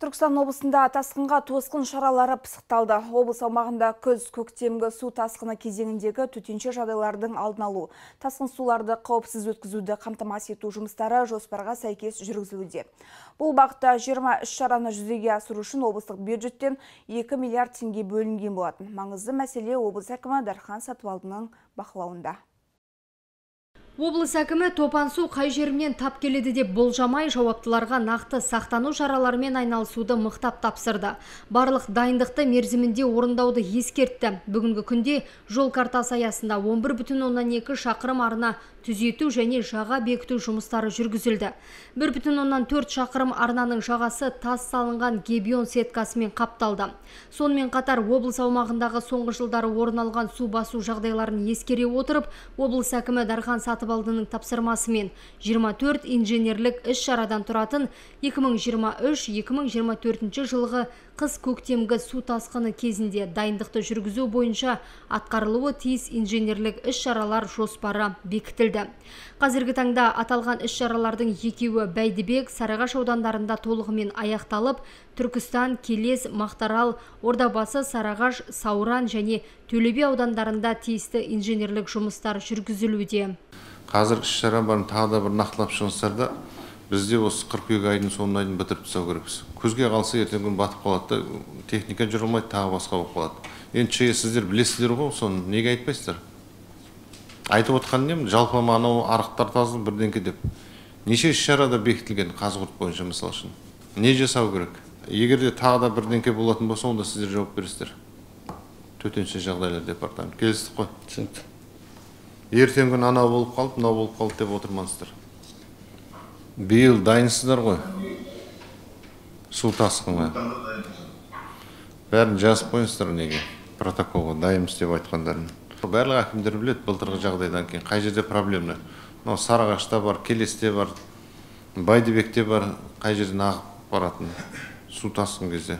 Түркістан облысында тасқынға тосқын шаралары пысықталды. Облыс аумағында күз-көктемгі су тасқыны кезеңіндегі төтенше жағдайлардың алдын алу, тасқын суларды қауіпсіз өткізуді қамтамасыз ету жұмыстары жоспарға сәйкес жүргізілуде. Бұл бағытта 20 іс-шараны жүзеге асыру үшін облыстық бюджеттен 2 миллиард теңге бөлінген болатын. Маңызды мәселе облыс әкімі Дархан Сатыбалдының бақылауында. Облыс әкімі топан су қай жерінен тап келеді деп болжамай, жауаптыларға нақты сақтану шараларымен айналысуды мықтап тапсырды. Барлық дайындықты мерзімінде орындауды ескертті. Бүгінгі күнде жол картасы аясында 11,2 шақырым арна түзету және жаға бекіту жұмыстары жүргізілді. 1,4 шақырым арнаның жағасы тас салынған гебион сеткасымен қапталды. Сонымен қатар облыс аумағындағы соңғы жылдары орын алған су басу жағдайларын ескере отырып, облыс әкімі Дархан Сатыбалдының тапсырмасымен 24 инженерлік іс-шарадан тұратын 2023-2024 жылғы қыс-көктемгі су тасқыны кезінде дайындықты жүргізу бойынша атқарылуы тиіс инженерлік іс-шаралар жоспары бекітілді. Қазіргі таңда аталған іс-шаралардың екеуі Бәйдібек, Сарыағаш аудандарында толығымен аяқталып, Түркістан, Келес, Мақтарал, Ордабасы, Сарыағаш, Сауран және Төлебе аудандарында тиісті инженерлік жұмыстар жүргізілуде. Қазір іс-шара барын тағы да бір нақтылап шығыстарда бізде осы қыркүйек айының соңына дейін бітіріп тастау керекпіз. Күзге қалса ертең күн батып қалады, техника жүре алмайды, тағы басқа болып қалады. Енді сіздер білесіздер ғой, соны неге айтпайсыздар? Айтып отқан нем, жалпылама анау арықтар тазылып бірдеңке деп. Неше іс-шарада бекітілген Қазығұрт бойынша мысал үшін. Не жасау керек? Егер де тағы да бірдеңке болатын болса, онда сіздер жауап бересіздер. Төтенше жағдайлар департаменті. Келістік қой. Түсінікті. Ертең күн анау болып қалып, мынау болып қалды деп отырмаңыздар. Биыл дайынсыздар ғой. Су тасқынға. Бәрін жазып қойыңыздар неге? Протоколға дайынбыз деп айтқандарын. Барлық әкімдер біледі былтырғы жағдайдан кейін қай жерде проблема. Мынау Сарыағашта бар, Келесте бар, Бәйдібекте бар, қай жерден ағып баратын су тасқын кезде.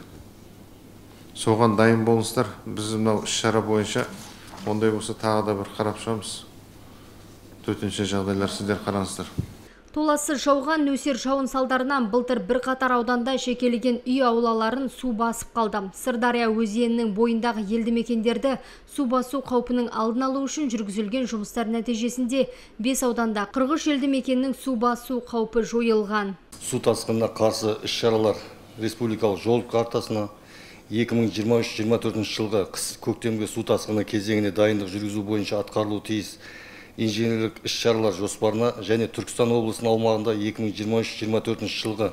Соған дайын болыңыздар. Біз мынау іс-шара бойынша ондай болса тағы да бір қарап шығамыз. Төтенше жағдайлар сіздер қараңыздар. Толассыз жауған нөсер жауын салдарынан былтыр бірқатар ауданда жекелеген үй аулаларын су басып қалды. Сырдария өзенінің бойындағы елді мекендерді су басу қаупінің алдын алу үшін жүргізілген жұмыстар нәтижесінде 5 ауданда 43 елді мекеннің су басу қаупі жойылған. Су тасқынына қарсы іс-шаралар республикалық жол картасына 2023-2024 жылғы қыс-көктемгі су тасқыны кезеңіне дайындық жүргізу бойынша атқарылуы тиіс инженерлік іс-шаралар жоспарына және Түркістан облысының аумағында 2023-2024 жылғы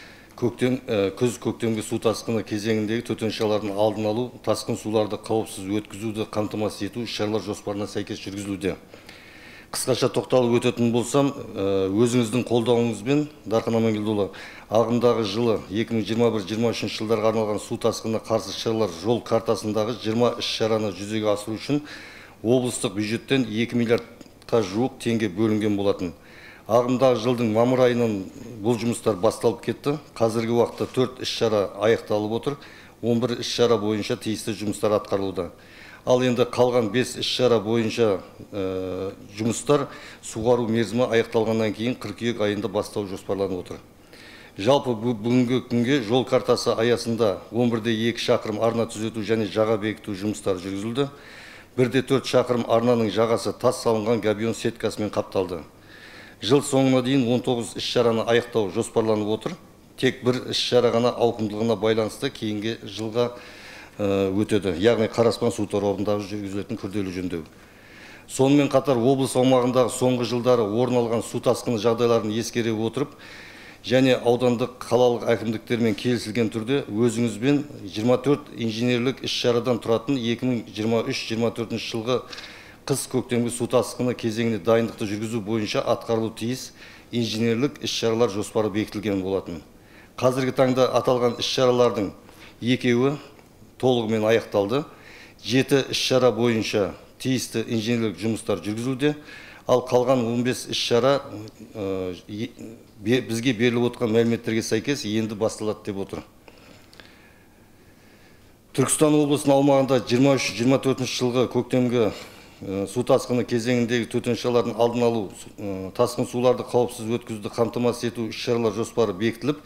күз-көктемгі су тасқыны кезеңіндегі төтеншелердің алдын алу, тасқын суларды қауіпсіз өткізуді қамтамасыз ету іс-шаралар жоспарына сәйкес жүргізілуде. Қысқаша тоқталып өтетін болсам, өзіңіздің қолдауыңызбен Дархан Амангелдіұлы ағымдағы жылы 2021-2023 жылдарға арналған су тасқынына қарсы іс-шаралар жол картасындағы 20 іс-шараны жүзеге асыру үшін облыстық бюджеттен 2 миллиардқа жуық теңге бөлінген болатын. Ағымдағы жылдың мамыр айынан бұл жұмыстар басталып кетті. Қазіргі уақытта 4 іс-шара аяқталып отыр. 11 іс-шара бойынша тиісті жұмыстар атқарылуда. Ал енді қалған 5 іс-шара бойынша жұмыстар суғару мерзімі аяқталғаннан кейін қыркүйек айында бастау жоспарланып отыр. Жалпы бүгінгі күнге жол картасы аясында 11,2 шақырым арна түзету және жаға бекіту жұмыстары жүргізілді. 1,4 шақырым арнаның жағасы тас салынған габион сеткасымен қапталды. Жыл соңына дейін 19 іс-шараны аяқтау жоспарланып отыр. Тек бір іс-шара ғана ауқымдылығына байланысты кейінгі жылға өтеді. Яғни Қараспан су торабындағы жүргізілетін күрделі жөндеу. Сонымен қатар облыс аумағындағы соңғы жылдары орын алған су тасқыны жағдайларын ескере отырып, және аудандық қалалық әкімдіктермен келісілген түрде өзіңізбен 24 инженерлік іс-шарадан тұратын 2023-2024 жылғы қыс-көктемгі су тасқыны кезеңіне дайындықты жүргізу бойынша атқарылуы тиіс инженерлік іс-шаралар жоспары бекітілген болатын. Қазіргі таңда аталған іс-шаралардың екеуі толығымен аяқталды. 7 іс-шара бойынша тиісті инженерлік жұмыстар жүргізілуде. Ал қалған 15 іс-шара бізге беріліп отқан мәліметтерге сәйкес енді басталады деп отыр. Түркістан облысының аумағында 23-24 жылғы көктемгі су тасқыны кезеңіндегі төтеншелердің алдын алу, тасқын суларды қауіпсіз өткізуді қамтамасыз ету іс-шаралар жоспары бекітіліп,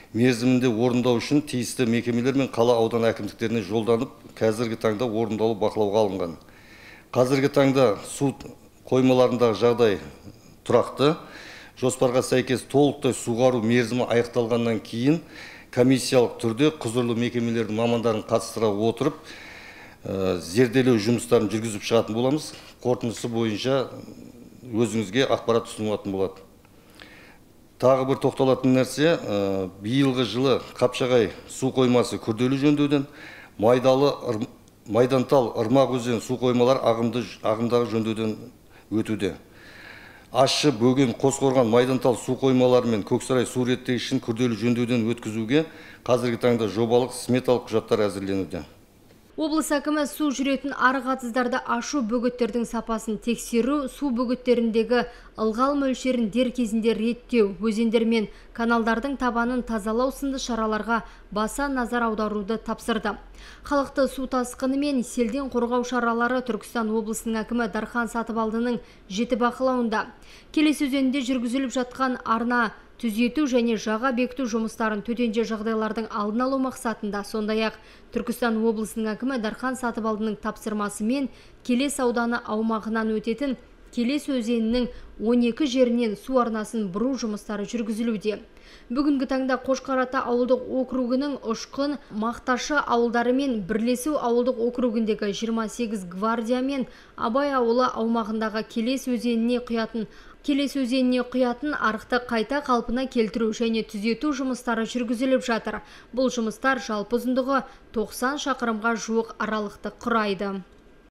мерзімінде орындау үшін тиісті мекемелер мен қала аудан әкімдіктеріне жолданып, қазіргі таңда орындалу бақылауға алынған. Қазіргі таңда су қоймаларындағы жағдай тұрақты. Жоспарға сәйкес толықтай суғару мерзімі аяқталғаннан кейін комиссиялық түрде құзырлы мекемелердің мамандарын қатыстыра отырып, зерделеу жұмыстарын жүргізіп шығатын боламыз. Қорытындысы бойынша өзіңізге ақпарат ұсынылатын болады. Тағы бір тоқталатын нәрсе, биылғы жылы Қапшағай су қоймасы күрделі жөндеуден, Майдантал, Ырмақ өзен су қоймалар ағымдағы жөндеуден өтуде. Ащы, Бөген, Қосқорған, Майдантал су қоймалары мен Көксарай су реттегішін күрделі жөндеуден өткізуге қазіргі таңда жобалық сметалық құжаттар әзірленуде. Облыс әкімі су жүретін арық атыздарды ашу, бөгеттердің сапасын тексеру, су бөгеттеріндегі ылғал мөлшерін дер кезінде реттеу, өзендер мен каналдардың табанын тазалау сынды шараларға баса назар аударуды тапсырды. Халықты су тасқыны мен селден қорғау шаралары Түркістан облысының әкімі Дархан Сатыбалдының жіті бақылауында. Келес өзенінде жүргізіліп жатқан арна түзету және жаға бекіту жұмыстарын төтенше жағдайлардың алдын алу мақсатында, сондай-ақ Түркістан облысының әкімі Дархан Сатыбалдының тапсырмасымен Келес ауданы аумағынан өтетін Келес өзенінің 12 жерінен су арнасын бұру жұмыстары жүргізілуде. Бүгінгі таңда Қошқарата ауылдық округінің Ұшқын, Мақташы ауылдары мен Бірлесу ауылдық округіндегі 28 гвардия мен Абай ауылы аумағындағы Келес өзеніне құятын арықты қайта қалпына келтіру және түзету жұмыстары жүргізіліп жатыр. Бұл жұмыстар жалпы ұзындығы 90 шақырымға жуық аралықты құрайды.